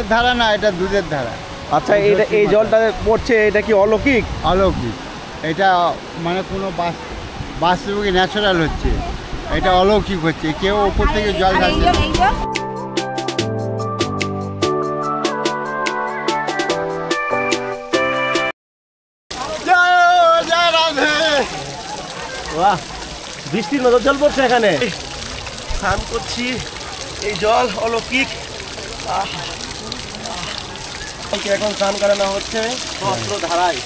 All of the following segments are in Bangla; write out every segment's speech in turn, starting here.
জলের ধারা না, এটা দুধের ধারা। আচ্ছা, এটা এই জলটা পড়ছে, এটা কি অলৌকিক? অলৌকিক, এটা মানে কোনো বাস্তবিক ন্যাচারাল হচ্ছে, এটা অলৌকিক হচ্ছে, কেউ ওপর থেকে জল ঢালছে। বাহ, বৃষ্টির মতো জল পড়ছে এখানে। স্নান করছি, এই জল অলৌকিক। এখন স্নান করানো হচ্ছে সহস্র ধারায়।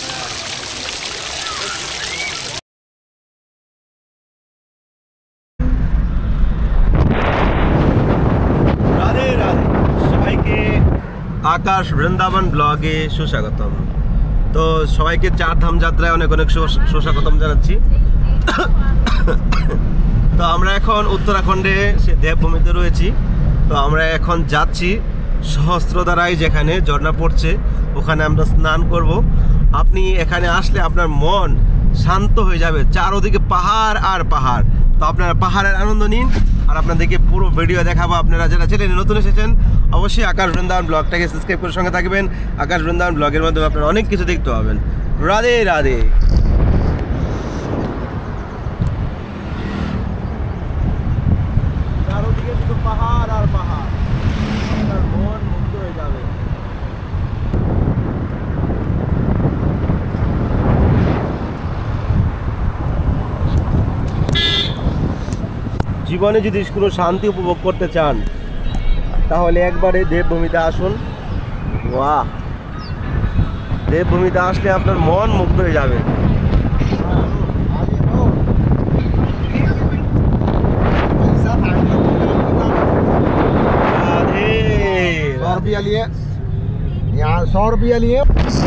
রাধে রাধে, সবাইকে আকাশ বৃন্দাবন ব্লগে সুস্বাগতম। তো সবাইকে চারধাম যাত্রায় অনেক অনেক সুস্বাগতম জানাচ্ছি। তো আমরা এখন উত্তরাখণ্ডে সে দেবভূমিতে রয়েছি। তো আমরা এখন যাচ্ছি সহস্রধারায়, যেখানে ঝর্ণা পড়ছে, ওখানে আমরা স্নান করব। আপনি এখানে আসলে আপনার মন শান্ত হয়ে যাবে, চারোদিকে পাহাড় আর পাহাড়। তো আপনারা পাহাড়ের আনন্দ নিন, আর আপনাদেরকে পুরো ভিডিও দেখাবো। আপনারা যারা চ্যানেলে নতুন এসেছেন, অবশ্যই আকাশ বৃন্দাবন ব্লগটাকে সাবস্ক্রাইব করে সঙ্গে থাকবেন। আকাশ বৃন্দাবন ব্লগের মাধ্যমে আপনারা অনেক কিছু দেখতে পাবেন। রাধে রাধে। চারোদিকে শুধু পাহাড় আর পাহাড়, আপনার মন মুক্ত হয়ে যাবে। জীবনে যদি কোনো শান্তি উপভোগ করতে চান, তাহলে একবারে দেবভূমিতে আসুন। বাহ, দেবভূমিতে আসলে আপনার মন মুক্ত হয়ে যাবে। रुपया लिए, यहाँ 100 रुपया लिए।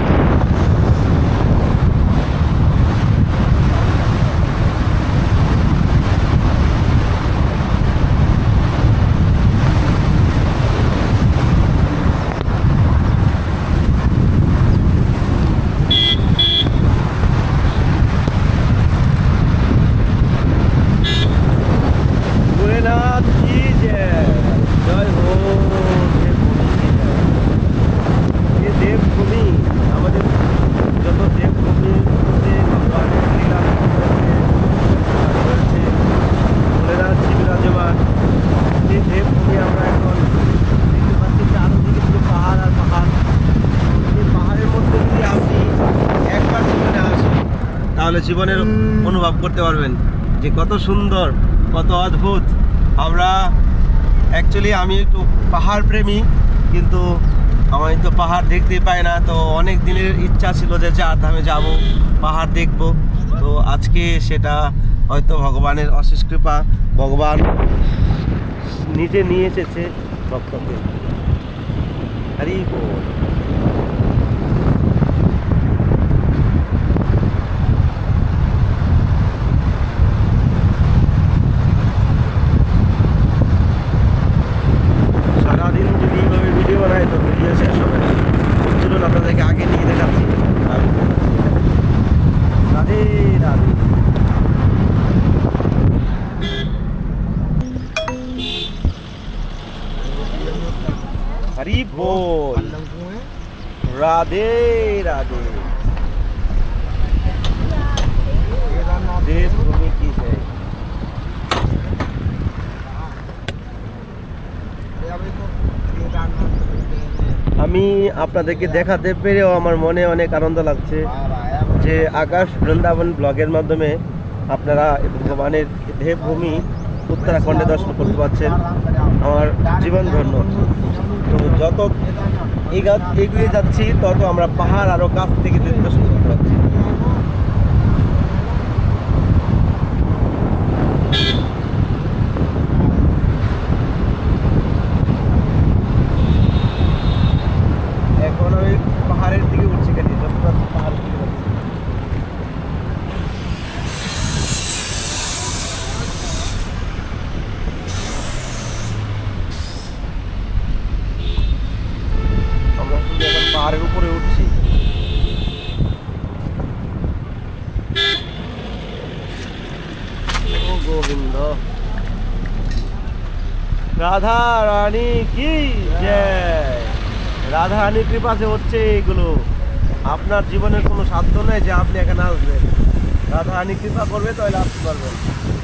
জীবনের অনুভব করতে পারবেন যে কত সুন্দর, কত অদ্ভুত। আমরা অ্যাকচুয়ালি আমি একটু পাহাড় প্রেমী, কিন্তু আমি তো পাহাড় দেখতেই পাই না। তো অনেক দিনের ইচ্ছা ছিল যে চারধামে যাব, পাহাড় দেখব। তো আজকে সেটা হয়তো ভগবানের অশেষ কৃপা, ভগবান নিজে নিয়ে এসেছে ভক্তকে। হরি বল। আপনাদেরকে আগে নিয়ে দেখাচ্ছি। রাধে রাধে। হরি বল। রাধে রাধে। দেবভূমি কি জয়। আমি আপনাদেরকে দেখাতে পেরেও আমার মনে অনেক আনন্দ লাগছে যে আকাশ বৃন্দাবন ব্লগের মাধ্যমে আপনারা ভগবানের দেবভূমি উত্তরাখণ্ডে দর্শন করতে পারছেন। আমার জীবন ধন্য। তো যত এগিয়ে যাচ্ছি, তত আমরা পাহাড় আরও কাছ থেকে দর্শন করতে পারছি। এখন আমি পাহাড়ের দিকে উঠছি, কেন পাহাড়ের দিকে যাচ্ছি। আমরা শুধু এখন পাহাড়ের উপরে উঠছি। ও গোবিন্দ, রাধা রানী কি জয়। রাধারানীর কৃপাতে হচ্ছে এইগুলো। আপনার জীবনের কোনো সাধ্য নেই যে আপনি এখানে আসবেন, রাধারানী কৃপা করবে তাহলে আসতে পারবেন।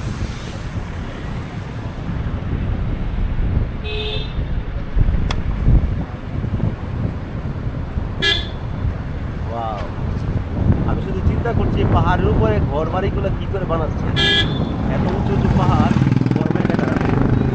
Wow! আমি শুধু চিন্তা করছি পাহাড়ের উপরে ঘর বাড়িগুলো কি করে বানাচ্ছে, এত উঁচু উঁচু পাহাড় ঘর বাড়ি দেখা যাচ্ছে।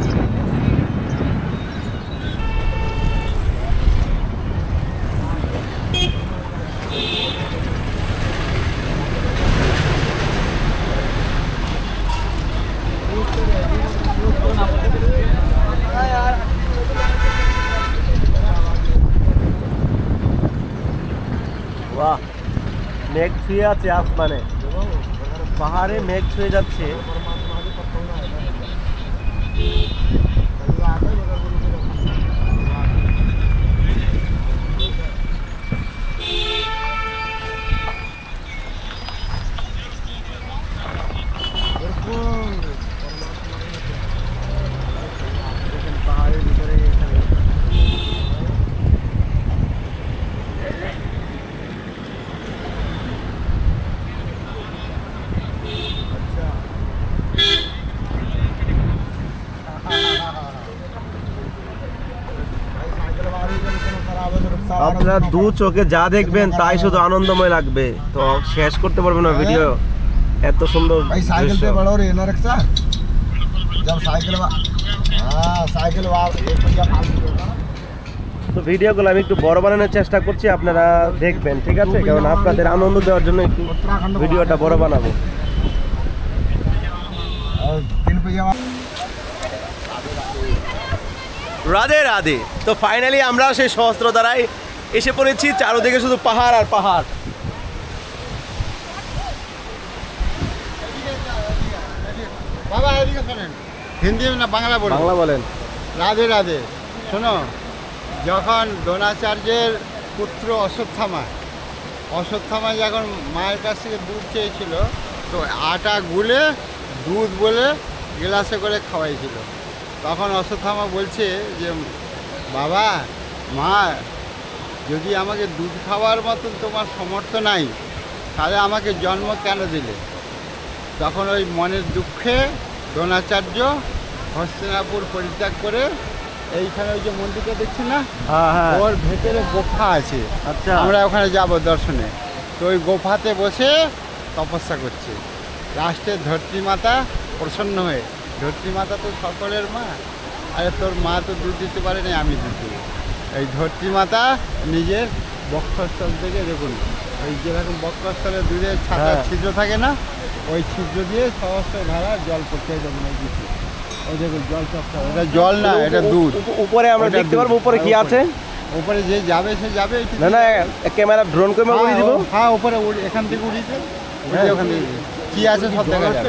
বাহ, মেঘ ছুঁয়ে আছে আসমানে, পাহাড়ে মেঘ ছুঁয়ে যাচ্ছে। পাহাড়ের ভিতরে এখানে আপনারা দু চোখে যা দেখবেন তাই শুধু আনন্দময় লাগবে, তো শেষ করতে পারবেন না ভিডিও। এত সুন্দর भाई साइकिल पे बढ़ो रे ना रक्षा जब साइकिल साइकिल তো ভিডিওগুলো আমি একটু বড় বানানোর চেষ্টা করছি, আপনারা দেখবেন, ঠিক আছে? কারণ আপনাদের আনন্দ দেওয়ার জন্য একটু ভিডিওটা বড় বানাবো। तीन पहिया রাধে রাধে। তো ফাইনালি আমরা সেই সহস্রধারায় এসে পড়েছি, চারদিকে শুধু পাহাড় আর পাহাড়। বাবা এদিকে শোনেন, হিন্দি না বাংলা বলুন। বাংলা বলেন। রাধে রাধে। শোনো, যখন দ্রোণাচার্যের পুত্র অশ্বত্থামা যখন মায়ের কাছ থেকে দুধ চেয়েছিল, তো আটা গুলে দুধ বলে গ্লাসে করে খাওয়াইছিল। তখন অশ্বত্থামা বলছে যে বাবা, মা, যদি আমাকে দুধ খাওয়ার মতন তোমার সামর্থ্য নাই, তাহলে আমাকে জন্ম কেন দিলে? তখন ওই মনের দুঃখে দ্রোণাচার্য হস্তিনাপুর পরিত্যাগ করে এইখানে ওই যে মন্দিরটা দেখছি না, হ্যাঁ, ওর ভেতরে গোফা আছে। আচ্ছা। আমরা ওখানে যাব দর্শনে। তো ওই গোফাতে বসে তপস্যা করছে। লাস্টে ধরতী মাতা প্রসন্ন হয়ে, ধরতী মাতা তো সকলের মা, আরে তোর মা তো দুধ দিতে পারে না, আমি দুধ দেবো। এই ধরতী মাতা নিজের বক্ষস্থল থেকে, দেখুন ওই যেরকম বক্ষস্থলে দুধের ছাতা হ্যাঁ। ছিদ্র থাকে না, ওই ছিদ্র দিয়ে সহস্র ধারা জল পড়তে দেখুন। ওই কিছু ওই দেখুন জল চক্র, এটা জল না, এটা দুধ। উপরে আমরা ওটা দেখতে দুধ। পারবো উপরে কি আছে? উপরে যে যাবে সে যাবে। একটু না না, ক্যামেরা ড্রোন ক্যামেরা উড়িয়ে দিব। হ্যাঁ, উপরে এখান থেকে উড়িয়েছে, উড়িয়ে ওখান থেকে কি আছে সব দেখা যাবে।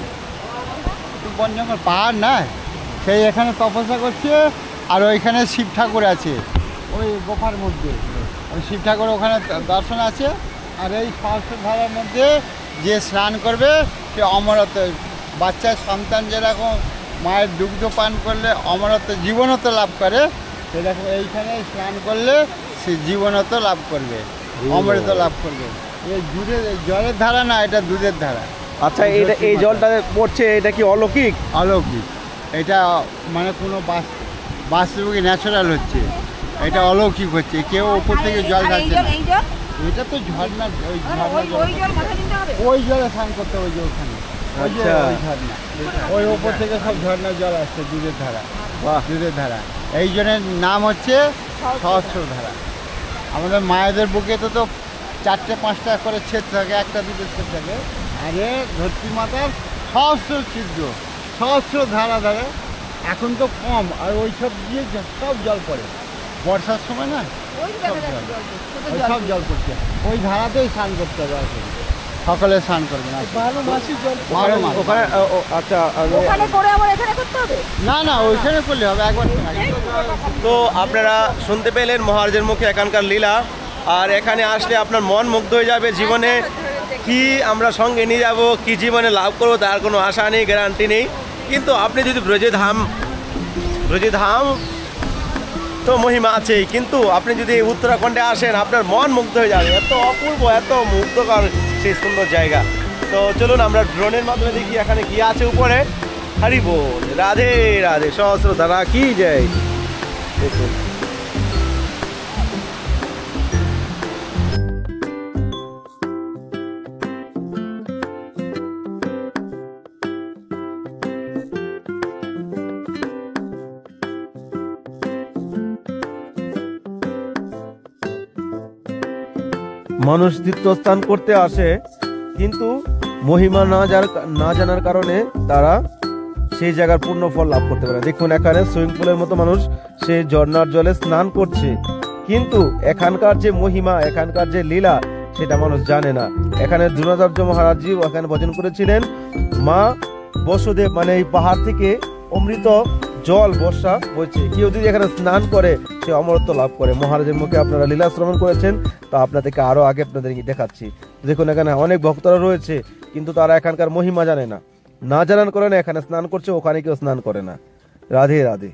বন জঙ্গল পাহাড় না, সেই এখানে তপস্যা করছে। আর ওইখানে শিব ঠাকুর আছে ওই গোফার মধ্যে, ওই শিব ঠাকুর ওখানে দর্শন আছে। আর এই সহস্রধারার মধ্যে যে স্নান করবে সে অমরত্ব, বাচ্চার সন্তান যেরকম মায়ের দুগ্ধ পান করলে অমরত্ব জীবনত্ব লাভ করে, সেরকম এইখানে স্নান করলে সে জীবনত্ব লাভ করবে, অমরত্ব লাভ করবে। এই দুধের জলের ধারা না, এটা দুধের ধারা। আচ্ছা, এটা এই জলটা পড়ছে, এটা কি অলৌকিক? অলৌকিক। এটা মানে কোনো বাস্তবিক ন্যাচারাল হচ্ছে, এটা অলৌকিক হচ্ছে। কেউ ওপর থেকে জল ঢালছে না, এটা তো ঝর্ণা। ওই ওই জলে স্নান করতে, ওই যে ওখানে ওই যে আচ্ছা। ওই ঝর্ণা, ওই ওপর থেকে সব ঝর্ণার জল আসছে, দুধের ধারা। বাহ। দুধের ধারা, এই জনের নাম হচ্ছে সহস্রধারা। আমাদের মায়েদের বুকে তো 4-5টা করে ছেদ থাকে, একটা দুটো ছেদ থাকে। আরে ধরতী মাতার সহস্র ছিদ্র, সহস্র ধারা ধারে। এখন তো কম, আর ওই সব দিয়ে সব জল পড়ে বর্ষার সময় না, ওই সব জল পড়ছে। ওই ধারাতেই স্নান করতে হবে আসলে, সকলে স্নান করবে না। 12 মাসই জল, 12 মাস ওখানে আচ্ছা, ওখানে করে আবার এখানে করতে হবে? না না, ওইখানে করলে হবে একবার। তো আপনারা শুনতে পেলেন মহারাজের মুখে এখানকার লীলা। আর এখানে আসলে আপনার মন মুগ্ধ হয়ে যাবে। জীবনে কি আমরা সঙ্গে নিয়ে যাব, কি জীবনে লাভ করবো তার কোনো আশা নেই, গ্যারান্টি নেই। কিন্তু আপনি যদি ব্রজধাম তো মহিমা আছেই, কিন্তু আপনি যদি উত্তরাখণ্ডে আসেন আপনার মন মুগ্ধ হয়ে যাবে, এত অপূর্ব এত মুগ্ধকর সেই সুন্দর জায়গা। তো চলুন আমরা ড্রোনের মাধ্যমে দেখি এখানে কি আছে উপরে। হরি বল, রাধে রাধে, সহস্রধারা কি জয়। দেখুন মানুষ তীর্থস্থান করতে আসে, কিন্তু মহিমা না জানার কারণে তারা সেই জায়গার পূর্ণ ফল লাভ করতে পারে। দেখুন এখানে সুইমিং পুলের মতো মানুষ সেই ঝর্ণার জলে স্নান করছে, কিন্তু এখানকার যে মহিমা এখানকার যে লীলা সেটা মানুষ জানে না। এখানে দ্রোণাচার্য মহারাজজি এখানে ভজন করেছিলেন, মা বসুদেব মানে এই পাহাড় থেকে অমৃত জল বর্ষা বইছে, কেউ যদি এখানে স্নান করে সে অমরত্ব লাভ করে। মহারাজের মুখে আপনারা লীলা শ্রবণ করেছেন, তা আপনাদেরকে আরো আগে আপনাদের দেখাচ্ছি। দেখুন এখানে অনেক ভক্তরা রয়েছে, কিন্তু তারা এখানকার মহিমা জানে না, না জানার কারণে এখানে স্নান করছে, ওখানে কেউ স্নান করে না। রাধে রাধে।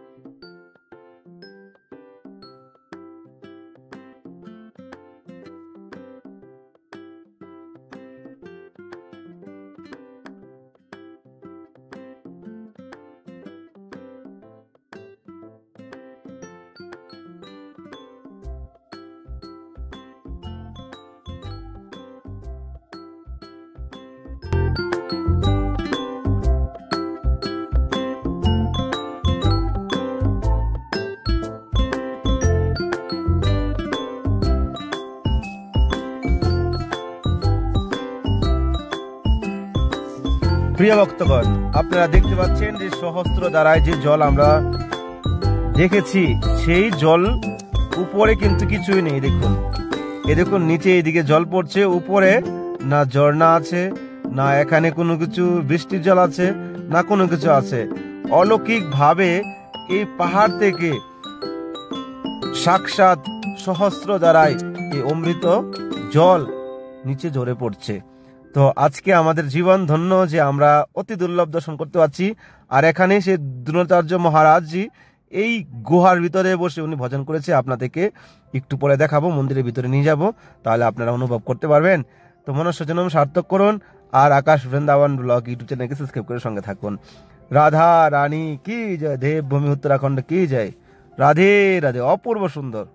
প্রিয় ভক্তগণ, আপনারা দেখতে পাচ্ছেন যে সহস্র ধারায় যে জল আমরা দেখেছি, সেই জল উপরে কিন্তু কিছুই নেই। দেখুন দেখুন নিচে এইদিকে জল পড়ছে, উপরে না ঝর্ণা আছে, না এখানে কোনো কিছু বৃষ্টির জল আছে, না কোনো কিছু আছে। অলৌকিক ভাবে এই পাহাড় থেকে সাক্ষাৎ সহস্র ধারায় এই অমৃত জল নিচে ঝরে পড়ছে। তো আজকে আমাদের জীবন ধন্য যে আমরা অতি দুর্লভ দর্শন করতে পারছি। আর এখানে সে দ্রোণাচার্য মহারাজজি এই গুহার ভিতরে বসে উনি ভজন করেছে, আপনাদেরকে একটু পরে দেখাবো, মন্দিরের ভিতরে নিয়ে যাব, তাহলে আপনারা অনুভব করতে পারবেন। তো মনুষ্য জন্ম সার্থক করুন, আর আকাশ বৃন্দাবন ব্লগ ইউটিউব চ্যানেলকে সাবস্ক্রাইব করে সঙ্গে থাকুন। রাধা রানী কি জয়, দেবভূমি উত্তরাখণ্ড কি জয়। রাধে রাধে, অপূর্ব সুন্দর।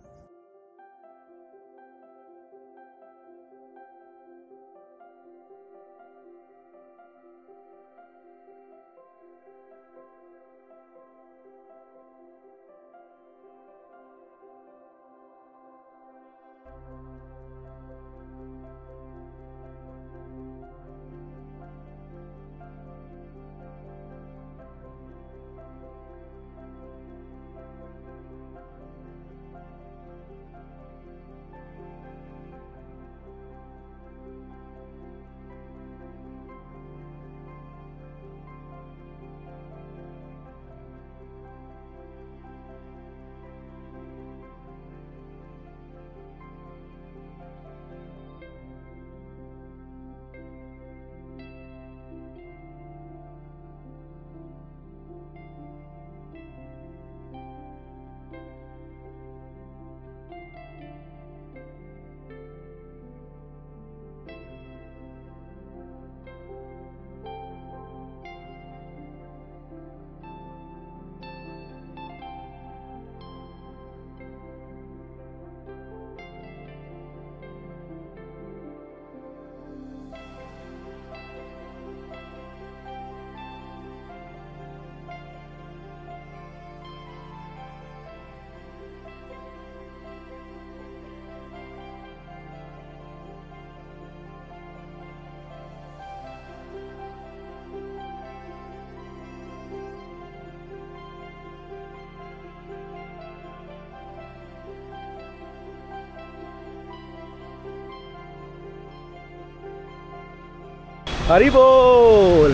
হরি বল।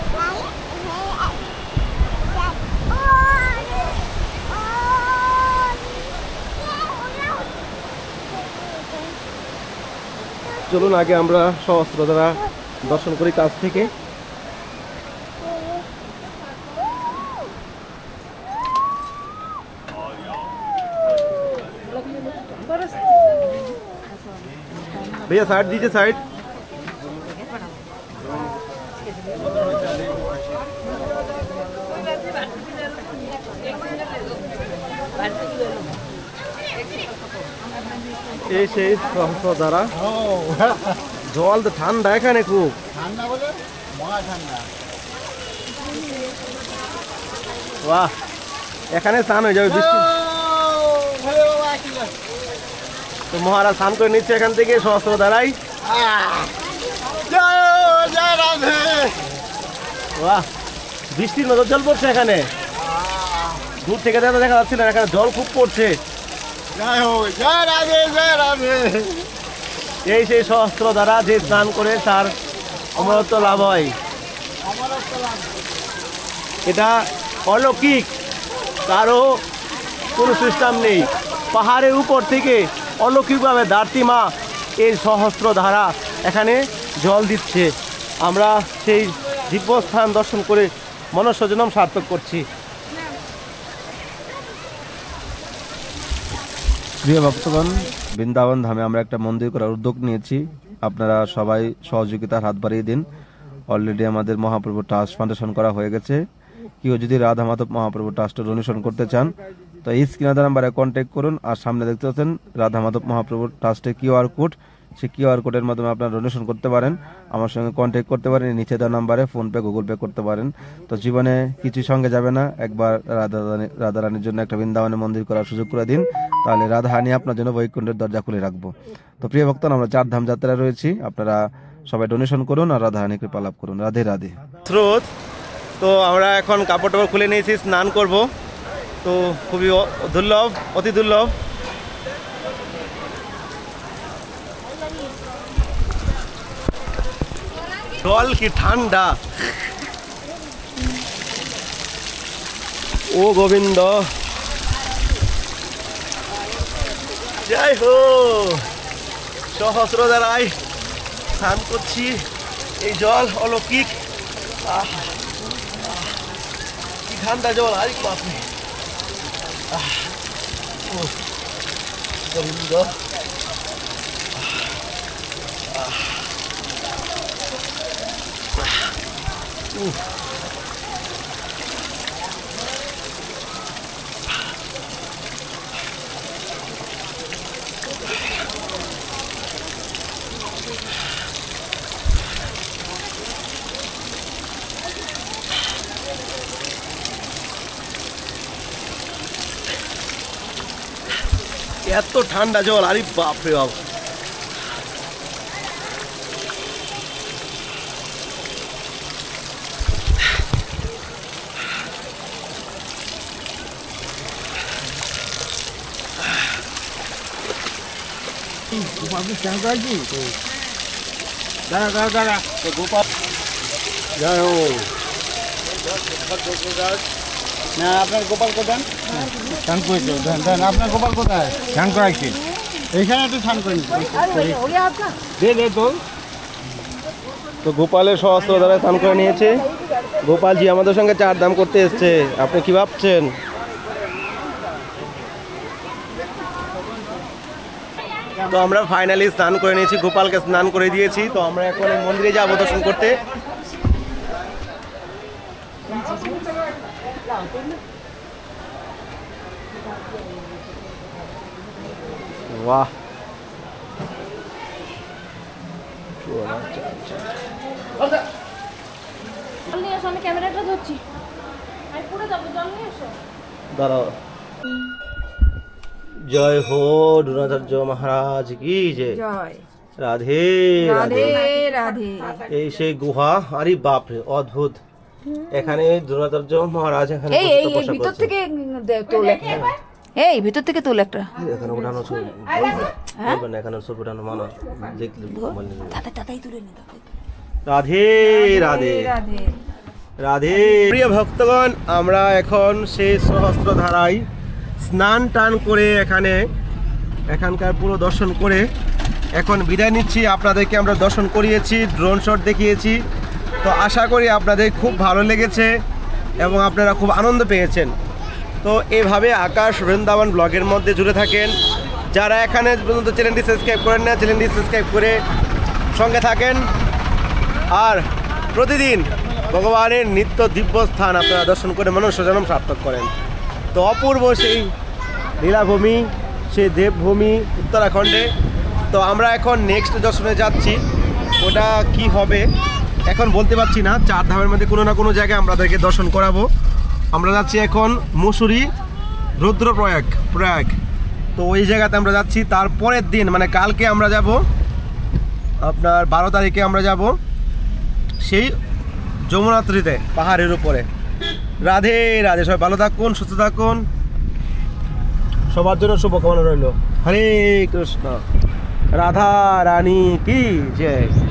চলুন আগে আমরা সহস্রধারা দর্শন করি কাছ থেকে। भैया साइड दीजिए साइड। এই সেই সহস্রধারা জল তো ঠান্ডা এখানে খুব ঠান্ডা বলে মহা ঠান্ডা। বাহ এখানে স্নান হয়ে যাবে বৃষ্টি তো মহারাজ স্নান করে নিচ্ছে এখান থেকে সহস্রধারায়। বাহ বৃষ্টির মতো জল পড়ছে এখানে, দূর থেকে দেখা যাচ্ছে না, এখানে জল খুব পড়ছে। এই সেই সহস্রধারা যে স্নান করে তার অমরত্ব লাভ হয়। এটা অলৌকিক, কারো কোনো সিস্টেম নেই। পাহাড়ের উপর থেকে অলৌকিকভাবে ধরতী মা এই সহস্রধারা এখানে জল দিচ্ছে। আমরা সেই দিব্যস্থান দর্শন করে মনুষ্য জন্ম সার্থক করছি। প্রিয় ভক্তগণ, বৃন্দাবন ধামে আমরা একটা মন্দির করার উদ্যোগ নিয়েছি। আপনারা সবাই সহযোগিতার হাত বাড়িয়ে দিন। অলরেডি আমাদের মহাপ্রভু ট্রাস্ট ফাউন্ডেশন করা হয়ে গেছে। কেউ যদি রাধা মাধব মহাপ্রভু ট্রাস্টে ডোনেশন করতে চান তো এই স্ক্রিনে নাম্বারে কন্ট্যাক্ট করুন। আর সামনে দেখতে পাচ্ছেন রাধা মাধব মহাপ্রভু ট্রাস্টের কিউআর কোড, সেই কিউআর কোডের মাধ্যমে আপনারা ডোনেশন করতে পারেন, আমার সঙ্গে কন্ট্যাক্ট করতে পারেন। নিচে দেওয়া নাম্বারে ফোনপে গুগল পে করতে পারেন। তো জীবনে কিছু সঙ্গে যাবে না, একবার রাধা রানীর জন্য একটা বৃন্দাবনে মন্দির করার সুযোগ করে দিন, তাহলে রাধা রানী আপনার জন্য বৈকুণ্ঠের দরজা খুলে রাখবো। তো প্রিয় ভক্তগণ, আমরা 4 ধাম যাত্রায় রয়েছি, আপনারা সবাই ডোনেশন করুন আর রাধা রানী কৃপা লাভ করুন। রাধে রাধে। স্রোত তো আমরা এখন কাপড় টাপড় খুলে নিয়েছি, স্নান করব। তো খুবই দুর্লভ, অতি দুর্লভ। জল কি ঠান্ডা! ও গোবিন্দ জয় হো। সহস্রধারায় স্নান করছি, এই জল অলৌকিক। কি ঠান্ডা জল! আরে বাপরে, গোবিন্দ। এত ঠান্ডা জল! আরে বাপরে বাপ। গোপাল জয় হো। না আপনার গোপাল কোথায়? স্নান করেছে, দেন আপনার গোপাল কোথায়? স্নান করাইছে এইখানে, একটু স্নান করে তো গোপালের সহস্রধারায় স্নান করে নিয়েছে। গোপালজি আমাদের সঙ্গে 4 ধাম করতে এসছে, আপনি কি ভাবছেন? তো আমরা ফাইনালি স্নান করে নিয়েছি, গোপালকে স্নান করে দিয়েছি। তো আমরা এখন এই মন্দিরে যাবো দর্শন করতে। বাহ, আমি ক্যামেরাটা ধরছি, আমি পুরো যাবো, জল নিয়ে এসো। দাঁড়াও। জয় হো দ্রোণাচার্য মহারাজ কি জয়। রাধে রাধে রাধে। এই সেই গুহা, আরে বাপরে অদ্ভুত। এখানে দ্রোণাচার্য মহারাজ এখানে ভিতর থেকে তোলে, এই ভিতর থেকে তোলে একটা। এখানে উঠানো ছবি, এখানে ছবি উঠানো মানা দেখলে তাতাই তুলে নে। রাধে রাধে রাধে। প্রিয় ভক্তগণ, আমরা এখন সেই সহস্রধারায় স্নান টান করে এখানকার পুরো দর্শন করে এখন বিদায় নিচ্ছি। আপনাদেরকে আমরা দর্শন করিয়েছি, ড্রোন শট দেখিয়েছি। তো আশা করি আপনাদের খুব ভালো লেগেছে এবং আপনারা খুব আনন্দ পেয়েছেন। তো এভাবে আকাশ বৃন্দাবন ব্লগের মধ্যে জুড়ে থাকেন, যারা এখানে পর্যন্ত চ্যানেলটি সাবস্ক্রাইব করেন না, চ্যানেলটি সাবস্ক্রাইব করে সঙ্গে থাকেন। আর প্রতিদিন ভগবানের নিত্য দিব্য স্থান আপনারা দর্শন করে মনুষ্য জন্ম সার্থক করেন। তো অপূর্ব সেই লীলাভূমি, সেই দেবভূমি উত্তরাখণ্ডে। তো আমরা এখন নেক্সট দর্শনে যাচ্ছি, ওটা কি হবে এখন বলতে পারছি না। 4 ধামের মধ্যে কোনো না কোনো জায়গায় আমাদেরকে দর্শন করাবো। আমরা যাচ্ছি এখন মুসুরি রুদ্রপ্রয়াগ। তো ওই জায়গাতে আমরা যাচ্ছি। তারপরের দিন মানে কালকে আমরা যাব, আপনার 12 তারিখে আমরা যাব সেই যমুনাত্রীতে পাহাড়ের উপরে। রাধে রাধে, সবাই ভালো থাকুন, সুস্থ থাকুন, সবার জন্য শুভকামনা রইল। হরে কৃষ্ণ, রাধা রানী কি জয়।